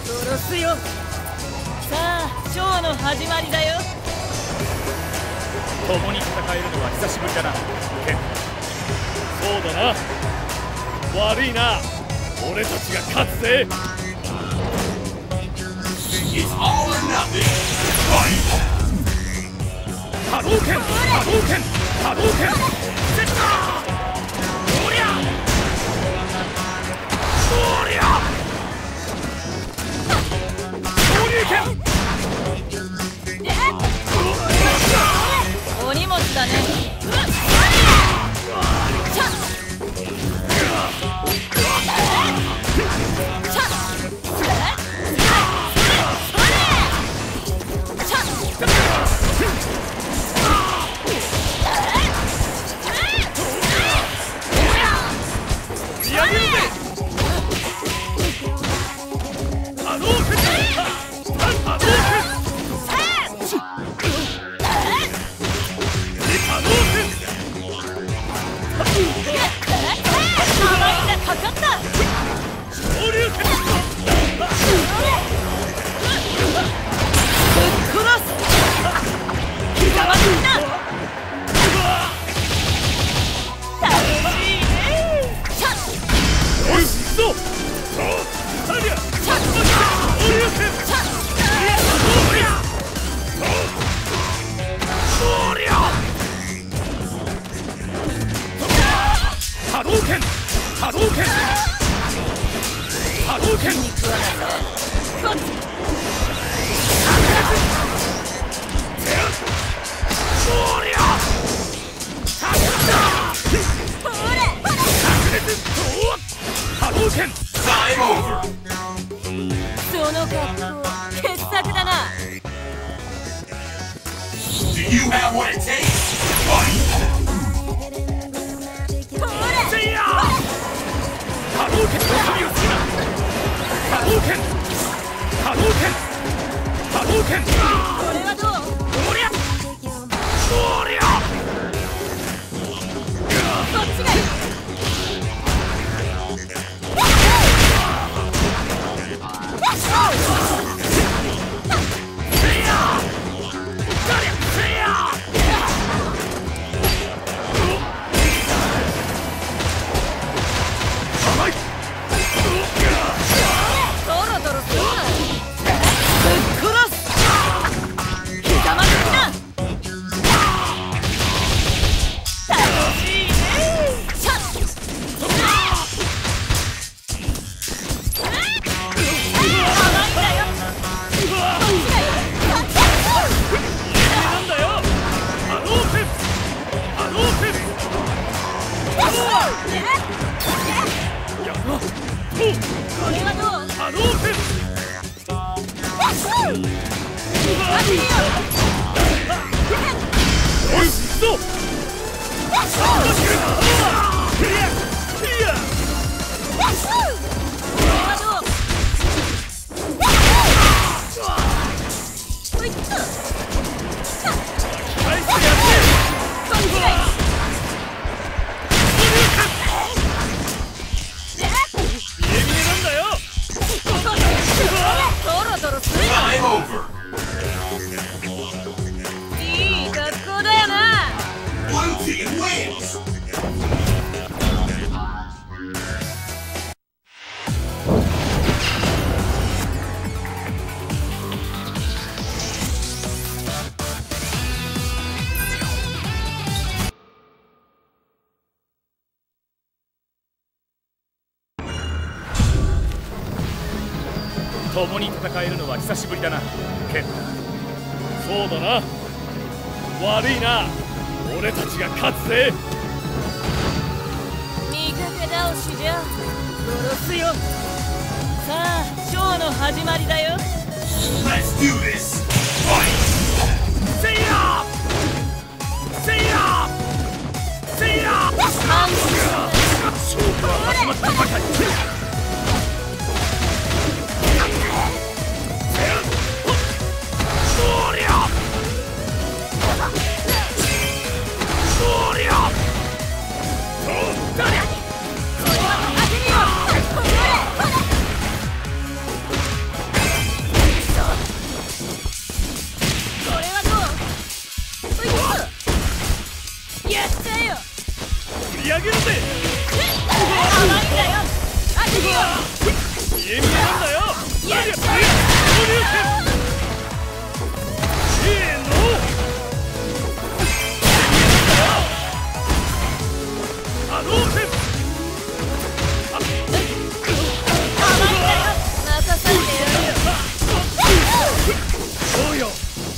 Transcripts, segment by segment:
殺すよ。さあショーの始まりだよ。 共に戦えるのは久しぶりだな、ケン。そうだな。悪いな。俺たちが勝つぜ。波動拳、波動拳、波動拳。セッター。おりゃ。おりゃ。昇竜拳。 お荷物だね。その格好傑作だな。これはどう？そっちがいい。いい格好だよな。 共に戦えるのは久しぶりだな、ケン。そうだな。悪いな。俺たちが勝つぜ。 味方倒しじゃ殺すよ。さあショーの始まりだよ。 Let's do this. Fight. See ya! See ya! See ya! 勝負は始まったばかり。 り上げるぜ。 甘いんだよ。当てるよ。 見え見えなんだよ。 やっ昇竜拳。せーの。波動拳。 甘いんだよ。任されてやるよ。 そうよ。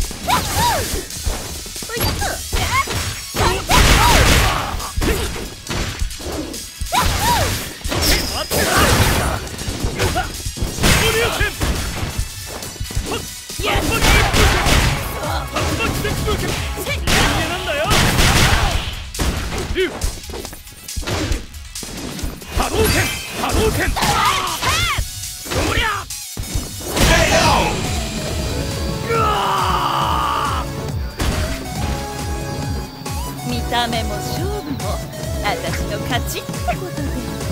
見た目も勝負も私の勝ちってことで。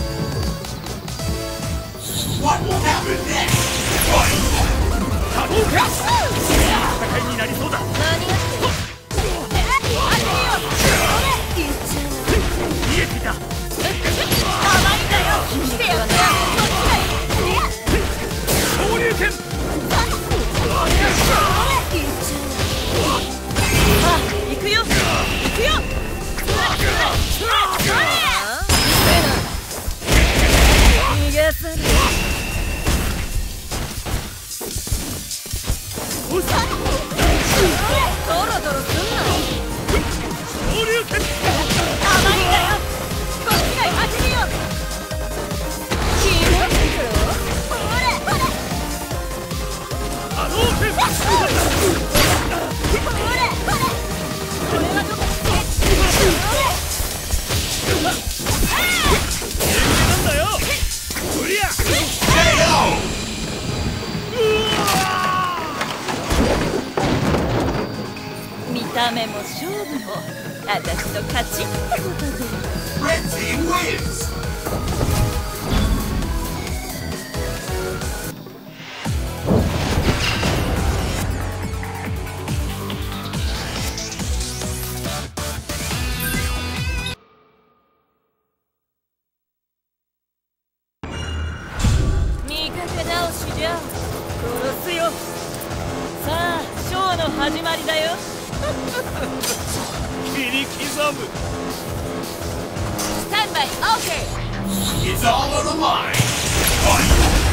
What will happen next? Fight! 波動拳。戦いになりそうだ。 何やってる。 見えていた。 甘いんだよ。来てよ。 昇竜拳。 あ、行くよ。行くよ。逃がさない。ドロドロすんな。 昇竜拳。 甘いんだよ。こっちが当てるよ。気持ちいいよ。ほれほれ。 波動拳。 ほれほれ。これはどこ。 なんだよ。クリア。 見た目も勝負も私の勝ちってことで。 Red team wins! 味方倒しじゃ殺すよ。さあショーの始まりだよ。 切り刻む。 スタンバイオーケー。 It's all on the line! Fight!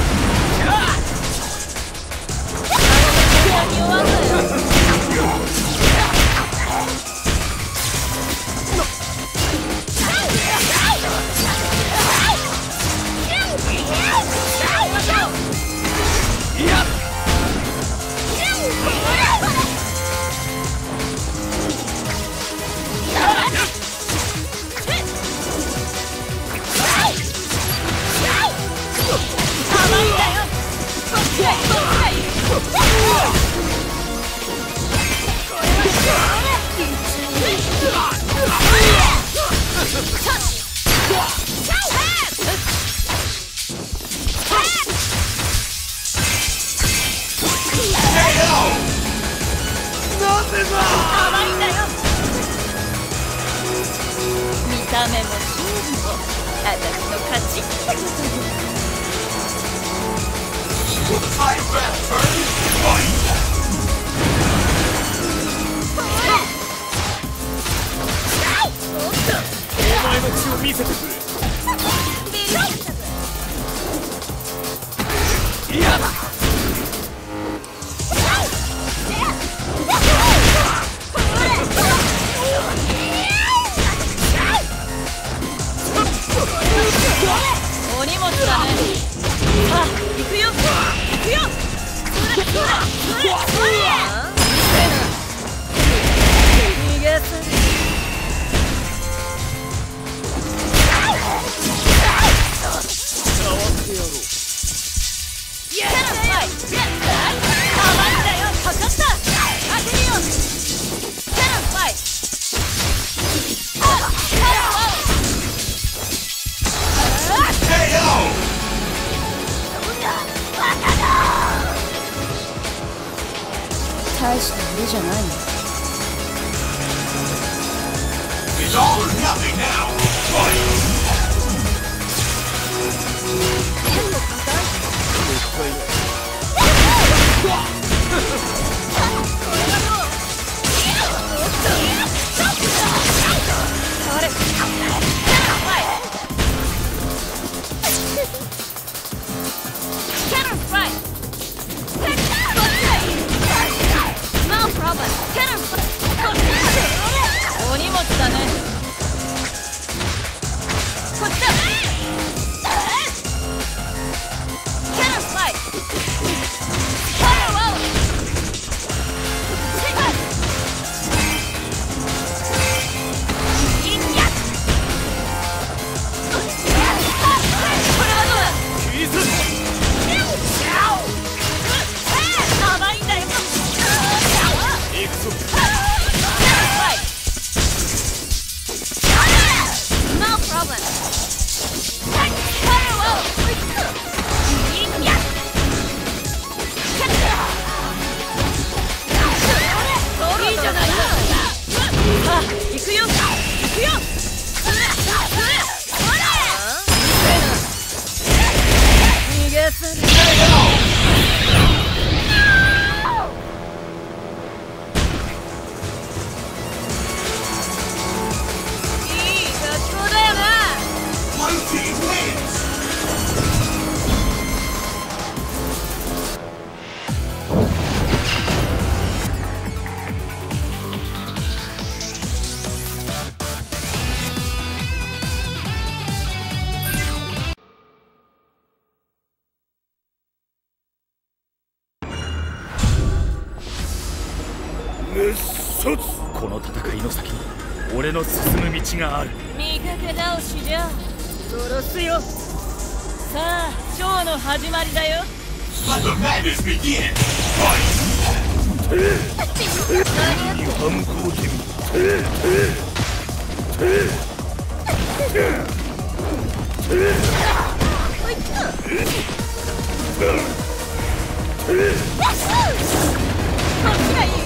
何弱んだよ。見た目も勝負も私の勝ちってことで。 Time grab turn! Fight! お前の血を見せてくれ。嫌だ。 お荷物だね。さあ行くよ行くよ。逃がさない。 触ってやろう。 甘いんだよ。かかった。当てるよ。キャノンファイ。大した腕じゃないの。 It's all or nothing now. Fight! お荷物だね。こっちだ。キャノンファイト。ファイアワウ。これはどうだ。 キース。 甘いんだよ。 行くぞ。 行くよ。逃がさない。いい学校だよな。 Blue team wins! 熱卒。この戦いの先に俺の進む道がある。 味方倒しじゃ殺すよ。さあショーの始まりだよ。 Let the madness begin! Fight! 違反工事。 こっちがいい。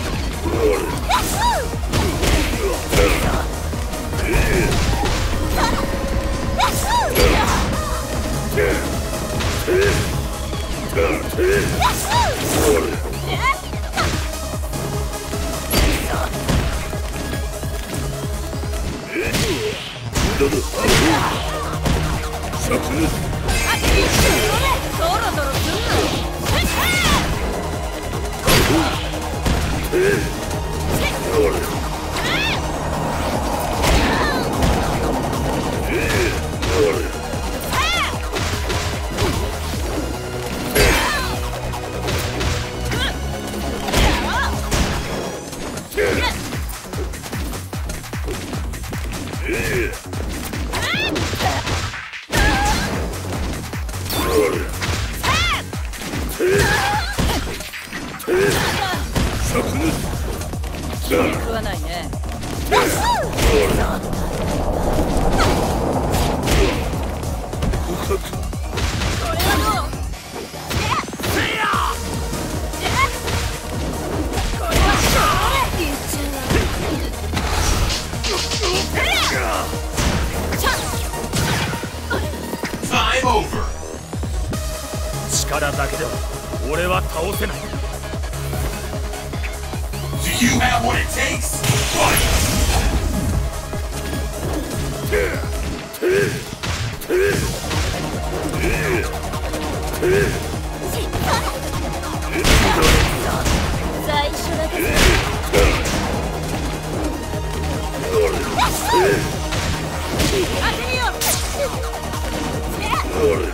そろそろすんの。食わないね。 Time over! 力だけでは俺は倒せない。 Do you have what it takes? Fight! 最初だけど。当てるよ。これは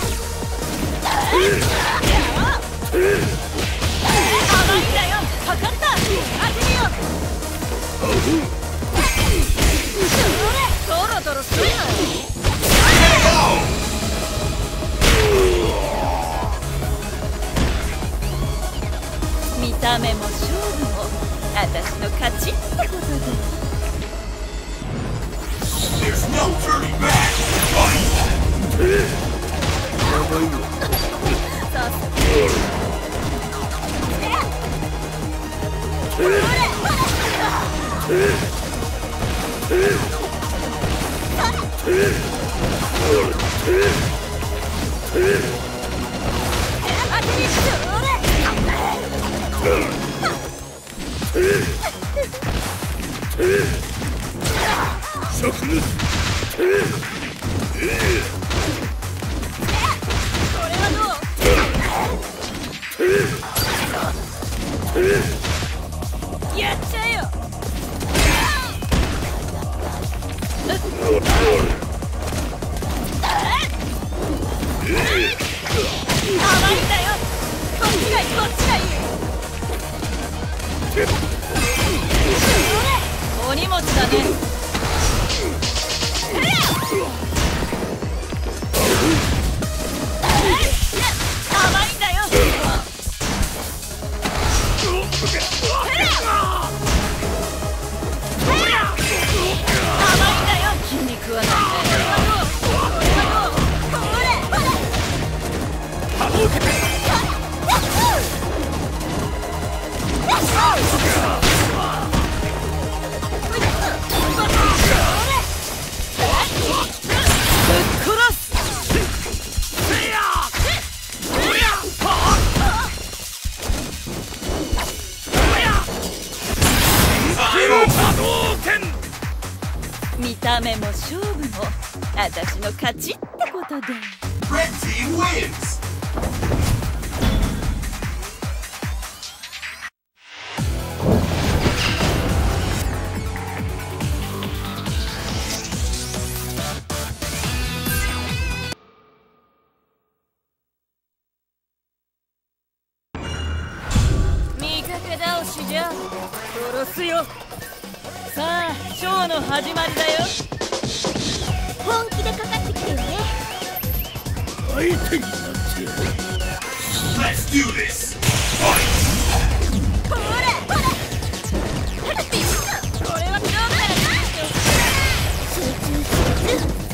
甘いんだよ。かかっ勝負も私の勝ちってことで。 There's no turning back. Fight! さっさとほれ当てにしてほれこれはどうやっちゃえよ甘いんだよこっちがいいこっちがいいお荷物だね甘いんだよ甘いんだよ気に食わないね見た目も勝負も私の勝ちってことで。 Red team wins! 見かけ倒しじゃ殺すよ。さあショーの始まりだよ。本気でかかってきてよね。 相手になってやる。 Let's do this! Fight! ほれほれこれは勝負だよな。集中してる。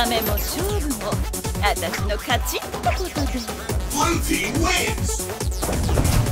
めも勝負も私の勝ちってことで。 Blue team wins!